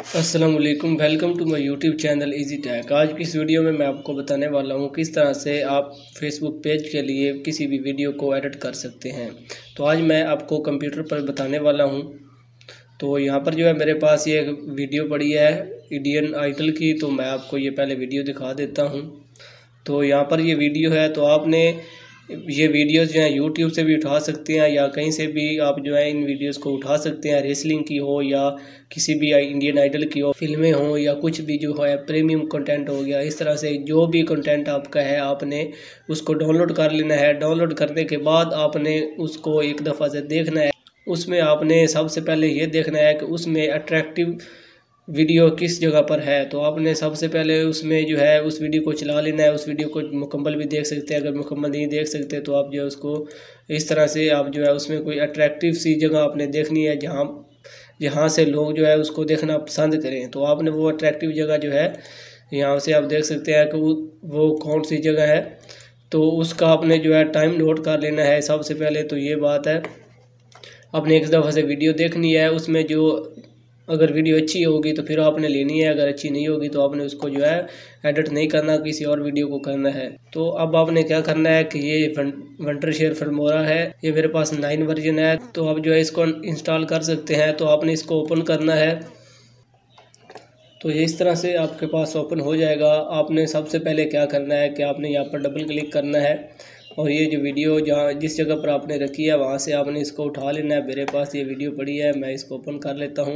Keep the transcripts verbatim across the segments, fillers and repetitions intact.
अस्सलाम वालेकुम, welcome to my YouTube channel easy tech. आज की इस वीडियो में मैं आपको बताने वाला हूं किस तरह से आप फेसबुक पेज के लिए किसी भी वीडियो को एडिट कर सकते हैं। तो आज मैं आपको कंप्यूटर पर बताने वाला हूं। तो यहां पर जो है मेरे पास ये वीडियो पड़ी है इंडियन आइडल की, तो मैं आपको ये पहले वीडियो दिखा देता हूँ। तो यहाँ पर ये वीडियो है, तो आपने ये वीडियोस जो है यूट्यूब से भी उठा सकते हैं या कहीं से भी आप जो है इन वीडियोस को उठा सकते हैं। रेसलिंग की हो या किसी भी इंडियन आइडल की हो, फिल्में हो या कुछ भी जो है प्रीमियम कंटेंट हो गया, इस तरह से जो भी कंटेंट आपका है आपने उसको डाउनलोड कर लेना है। डाउनलोड करने के बाद आपने उसको एक दफ़ा से देखना है। उसमें आपने सबसे पहले ये देखना है कि उसमें अट्रैक्टिव वीडियो किस जगह पर है। तो आपने सबसे पहले उसमें जो है उस वीडियो को चला लेना है। उस वीडियो को मुकम्मल भी देख सकते हैं। अगर मुकम्मल नहीं देख सकते तो आप जो है उसको इस तरह से आप जो है उसमें कोई अट्रैक्टिव सी जगह आपने देखनी है जहाँ जहाँ से लोग जो है उसको देखना पसंद करें। तो आपने वो अट्रैक्टिव जगह जो है यहाँ से आप देख सकते हैं कि वो वो कौन सी जगह है। तो उसका आपने जो है टाइम नोट कर लेना है। सबसे पहले तो ये बात है, आपने एक दफ़ा से वीडियो देखनी है। उसमें जो अगर वीडियो अच्छी होगी तो फिर आपने लेनी है, अगर अच्छी नहीं होगी तो आपने उसको जो है एडिट नहीं करना, किसी और वीडियो को करना है। तो अब आपने क्या करना है कि ये वंडरशेयर फिल्मोरा है, ये मेरे पास नाइन वर्जन है, तो आप जो है इसको इंस्टॉल कर सकते हैं। तो आपने इसको ओपन करना है। तो ये इस तरह से आपके पास ओपन हो जाएगा। आपने सबसे पहले क्या करना है कि आपने यहाँ पर डबल क्लिक करना है और ये जो वीडियो जहाँ जिस जगह पर आपने रखी है वहाँ से आपने इसको उठा लेना है। मेरे पास ये वीडियो पड़ी है, मैं इसको ओपन कर लेता हूँ।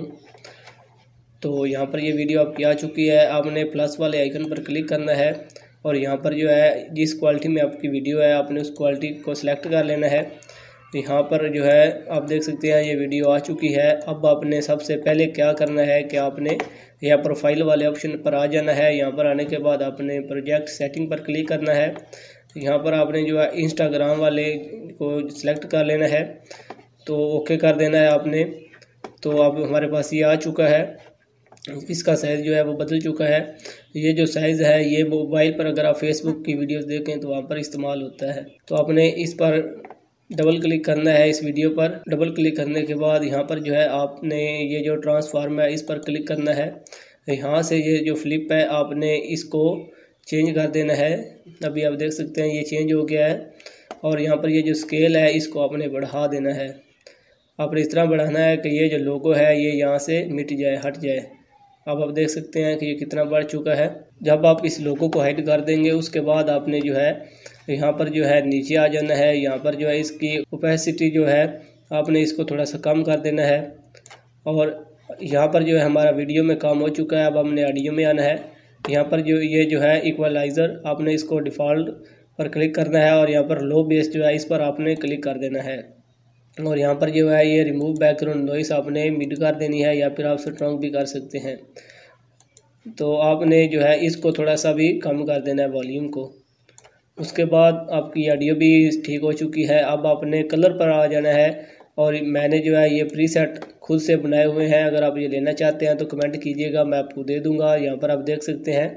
तो यहाँ पर ये वीडियो आपकी आ चुकी है। आपने प्लस वाले आइकन पर क्लिक करना है और यहाँ पर जो है जिस क्वालिटी में आपकी वीडियो है आपने उस क्वालिटी को सिलेक्ट कर लेना है। यहाँ पर जो है आप देख सकते हैं ये वीडियो आ चुकी है। अब आपने सबसे पहले क्या करना है कि आपने यहाँ प्रोफाइल वाले ऑप्शन पर आ जाना है। यहाँ पर आने के बाद आपने प्रोजेक्ट सेटिंग पर क्लिक करना है। यहाँ पर आपने जो है इंस्टाग्राम वाले को सिलेक्ट कर लेना है, तो ओके कर देना है आपने। तो अब हमारे पास ये आ चुका है। इसका साइज़ जो है वो बदल चुका है। ये जो साइज़ है ये मोबाइल पर अगर आप फेसबुक की वीडियोस देखें तो वहाँ पर इस्तेमाल होता है। तो आपने इस पर डबल क्लिक करना है, इस वीडियो पर डबल क्लिक करने के बाद यहाँ पर जो है आपने ये जो ट्रांसफॉर्म है इस पर क्लिक करना है। यहाँ से ये जो फ्लिप है आपने इसको चेंज कर देना है। अभी आप देख सकते हैं ये चेंज हो गया है। और यहाँ पर ये जो स्केल है इसको आपने बढ़ा देना है। आपने इस तरह बढ़ाना है कि ये जो लोगो है ये यहाँ से मिट जाए, हट जाए। अब आप देख सकते हैं कि ये कितना बढ़ चुका है। जब आप इस लोगो को हाइड कर देंगे उसके बाद आपने जो है यहाँ पर जो है नीचे आ जाना है। यहाँ पर जो है इसकी ओपेसिटी जो है आपने इसको थोड़ा सा कम कर देना है। और यहाँ पर जो है हमारा वीडियो में काम हो चुका है। अब हमने ऑडियो में आना है। यहाँ पर जो ये जो है इक्वलाइज़र आपने इसको डिफ़ॉल्ट पर क्लिक करना है और यहाँ पर लो बेस जो है इस पर आपने क्लिक कर देना है। और यहाँ पर जो है ये रिमूव बैकग्राउंड नॉइस आपने मिड कर देनी है या फिर आप स्ट्रॉन्ग भी कर सकते हैं। तो आपने जो है इसको थोड़ा सा भी कम कर देना है वॉल्यूम को। उसके बाद आपकी ऑडियो भी ठीक हो चुकी है। अब आपने कलर पर आ जाना है और मैंने जो है ये प्रीसेट खुद से बनाए हुए हैं। अगर आप ये लेना चाहते हैं तो कमेंट कीजिएगा, मैं आपको दे दूंगा। यहाँ पर आप देख सकते हैं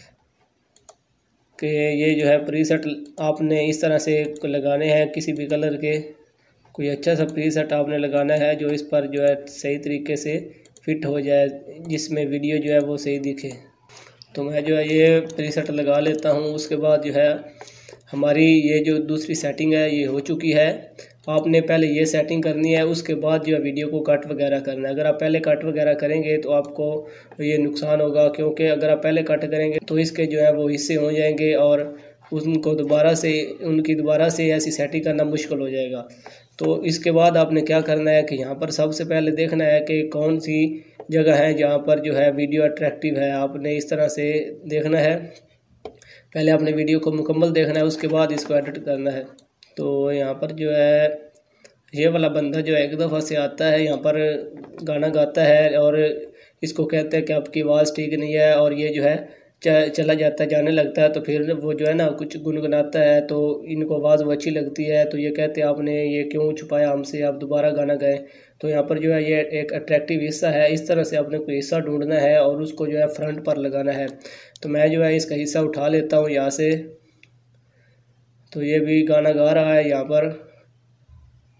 कि ये जो है प्रीसेट आपने इस तरह से लगाने हैं, किसी भी कलर के कोई अच्छा सा प्रीसेट आपने लगाना है जो इस पर जो है सही तरीके से फिट हो जाए, जिसमें वीडियो जो है वो सही दिखे। तो मैं जो है ये प्रीसेट लगा लेता हूँ। उसके बाद जो है हमारी ये जो दूसरी सेटिंग है ये हो चुकी है। आपने पहले ये सेटिंग करनी है, उसके बाद जो है वीडियो को कट वगैरह करना है। अगर आप पहले कट वगैरह करेंगे तो आपको ये नुकसान होगा, क्योंकि अगर आप पहले कट करेंगे तो इसके जो है वो हिस्से हो जाएंगे और उनको दोबारा से उनकी दोबारा से ऐसी सेटिंग करना मुश्किल हो जाएगा। तो इसके बाद आपने क्या करना है कि यहाँ पर सबसे पहले देखना है कि कौन सी जगह है जहाँ पर जो है वीडियो अट्रैक्टिव है। आपने इस तरह से देखना है, पहले आपने वीडियो को मुकम्मल देखना है, उसके बाद इसको एडिट करना है। तो यहाँ पर जो है ये वाला बंदा जो है एक दफ़ा से आता है, यहाँ पर गाना गाता है और इसको कहते हैं कि आपकी आवाज़ ठीक नहीं है, और ये जो है चला जाता है, जाने लगता है। तो फिर वो जो है ना कुछ गुनगुनाता है, तो इनको आवाज़ वो अच्छी लगती है। तो ये कहते हैं आपने ये क्यों छुपाया हमसे, आप दोबारा गाना गाएं। तो यहाँ पर जो है ये एक अट्रैक्टिव हिस्सा है। इस तरह से आपने कोई हिस्सा ढूंढना है और उसको जो है फ्रंट पर लगाना है। तो मैं जो है इसका हिस्सा उठा लेता हूँ यहाँ से। तो ये भी गाना गा रहा है यहाँ पर।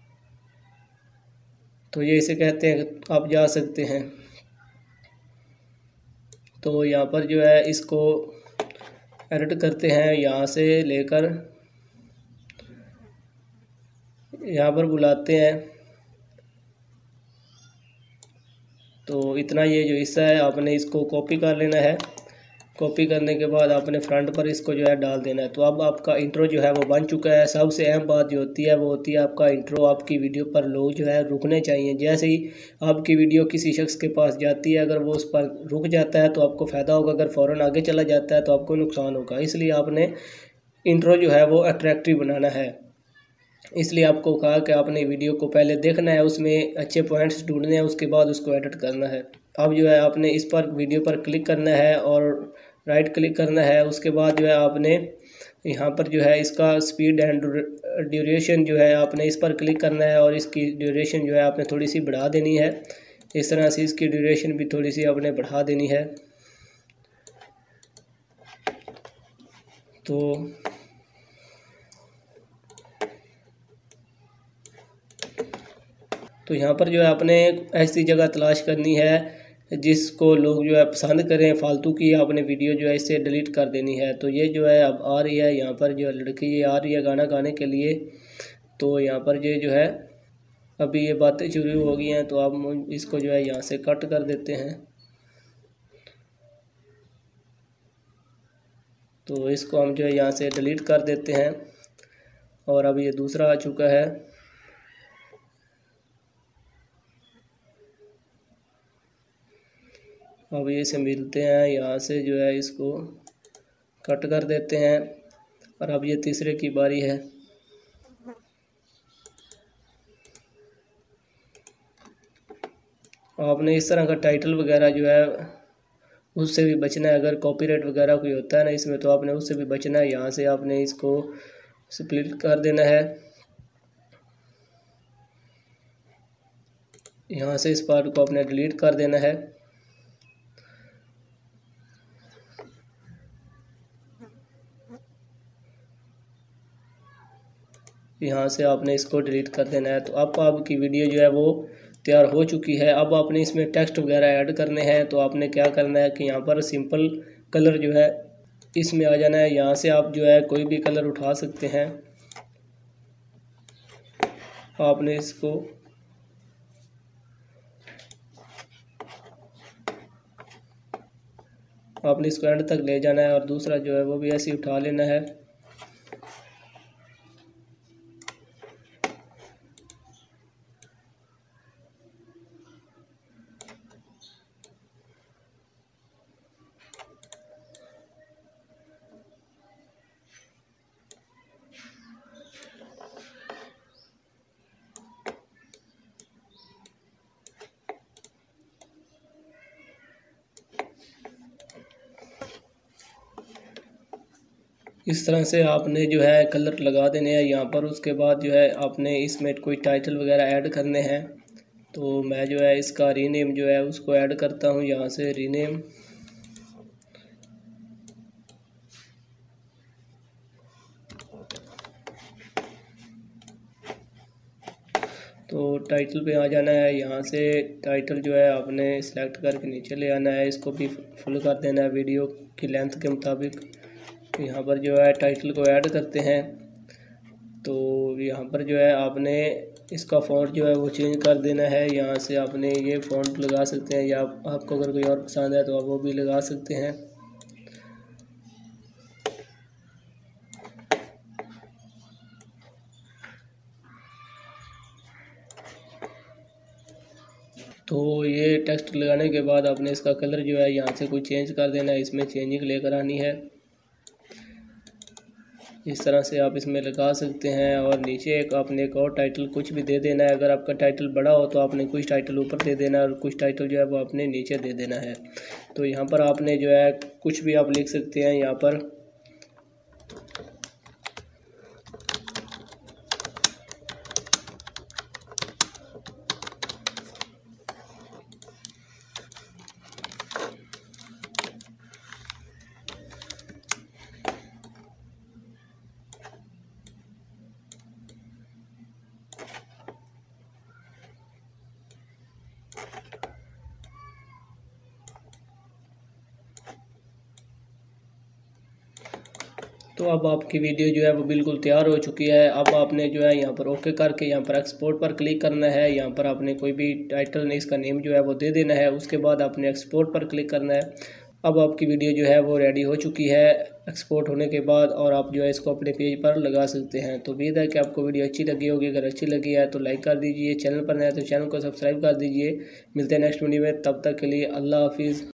तो ये इसे कहते हैं आप जा सकते हैं। तो यहाँ पर जो है इसको एडिट करते हैं, यहाँ से लेकर यहाँ पर बुलाते हैं। तो इतना ये जो हिस्सा है आपने इसको कॉपी कर लेना है। कॉपी करने के बाद आपने फ्रंट पर इसको जो है डाल देना है। तो अब आपका इंट्रो जो है वो बन चुका है। सबसे अहम बात जो होती है वो होती है आपका इंट्रो। आपकी वीडियो पर लोग जो है रुकने चाहिए। जैसे ही आपकी वीडियो किसी शख्स के पास जाती है, अगर वो उस पर रुक जाता है तो आपको फ़ायदा होगा, अगर फ़ौरन आगे चला जाता है तो आपको नुकसान होगा। इसलिए आपने इंट्रो जो है वो अट्रैक्टिव बनाना है। इसलिए आपको कहा कि आपने वीडियो को पहले देखना है, उसमें अच्छे पॉइंट्स ढूंढने हैं, उसके बाद उसको एडिट करना है। अब जो है आपने इस पर वीडियो पर क्लिक करना है और राइट क्लिक करना है। उसके बाद जो है आपने यहाँ पर जो है इसका स्पीड एंड ड्यूरेशन जो है आपने इस पर क्लिक करना है और इसकी ड्यूरेशन जो है आपने थोड़ी सी बढ़ा देनी है। इस तरह से इसकी ड्यूरेशन भी थोड़ी सी आपने बढ़ा देनी है। तो तो यहाँ पर जो है आपने ऐसी जगह तलाश करनी है जिसको लोग जो है पसंद करें। फालतू की आपने वीडियो जो है इससे डिलीट कर देनी है। तो ये जो है अब आ रही है, यहाँ पर जो है लड़की ये आ रही है गाना गाने के लिए। तो यहाँ पर ये जो है अभी ये बातें शुरू हो गई हैं, तो आप इसको जो है यहाँ से कट कर देते हैं। तो इसको हम जो है यहाँ से डिलीट कर देते हैं। और अब ये दूसरा आ चुका है। अब ये से मिलते हैं, यहाँ से जो है इसको कट कर देते हैं। और अब ये तीसरे की बारी है। आपने इस तरह का टाइटल वगैरह जो है उससे भी बचना है। अगर कॉपीराइट वगैरह कोई होता है ना इसमें, तो आपने उससे भी बचना है। यहाँ से आपने इसको स्प्लिट कर देना है। यहाँ से इस पार्ट को आपने डिलीट कर देना है। यहाँ से आपने इसको डिलीट कर देना है। तो अब आपकी वीडियो जो है वो तैयार हो चुकी है। अब आपने इसमें टेक्स्ट वगैरह ऐड करने हैं। तो आपने क्या करना है कि यहाँ पर सिंपल कलर जो है इसमें आ जाना है। यहाँ से आप जो है कोई भी कलर उठा सकते हैं। आपने इसको आपने इसको एंड तक ले जाना है और दूसरा जो है वो भी ऐसे ही उठा लेना है। इस तरह से आपने जो है कलर लगा देने हैं यहाँ पर। उसके बाद जो है आपने इसमें कोई टाइटल वगैरह ऐड करने हैं। तो मैं जो है इसका रीनेम जो है उसको ऐड करता हूँ। यहाँ से रीनेम, तो टाइटल पे आ जाना है। यहाँ से टाइटल जो है आपने सेलेक्ट करके नीचे ले आना है। इसको भी फुल कर देना है वीडियो की लेंथ के मुताबिक। यहाँ पर जो है टाइटल को ऐड करते हैं। तो यहाँ पर जो है आपने इसका फ़ॉन्ट जो है वो चेंज कर देना है। यहाँ से आपने ये फ़ॉन्ट लगा सकते हैं, या आपको अगर कोई और पसंद है तो आप वो भी लगा सकते हैं। तो ये टेक्स्ट लगाने के बाद आपने इसका कलर जो है यहाँ से कोई चेंज कर देना है। इसमें चेंजिंग लेकर आनी है। इस तरह से आप इसमें लगा सकते हैं। और नीचे एक आपने एक और टाइटल कुछ भी दे देना है। अगर आपका टाइटल बड़ा हो तो आपने कुछ टाइटल ऊपर दे देना है और कुछ टाइटल जो है वो आपने नीचे दे देना है। तो यहाँ पर आपने जो है कुछ भी आप लिख सकते हैं यहाँ पर। तो अब आपकी वीडियो जो है वो बिल्कुल तैयार हो चुकी है। अब आपने जो है यहाँ पर ओके करके यहाँ पर एक्सपोर्ट पर क्लिक करना है। यहाँ पर आपने कोई भी टाइटल नहीं, इसका नेम जो है वो दे देना है। उसके बाद आपने एक्सपोर्ट पर क्लिक करना है। अब आपकी वीडियो जो है वो रेडी हो चुकी है एक्सपोर्ट होने के बाद, और आप जो है इसको अपने पेज पर लगा सकते हैं। तो उम्मीद है कि आपको वीडियो अच्छी लगी होगी। अगर अच्छी लगी है तो लाइक कर दीजिए, चैनल पर नया है तो चैनल को सब्सक्राइब कर दीजिए। मिलते हैं नेक्स्ट वीडियो में, तब तक के लिए अल्लाह हाफिज़।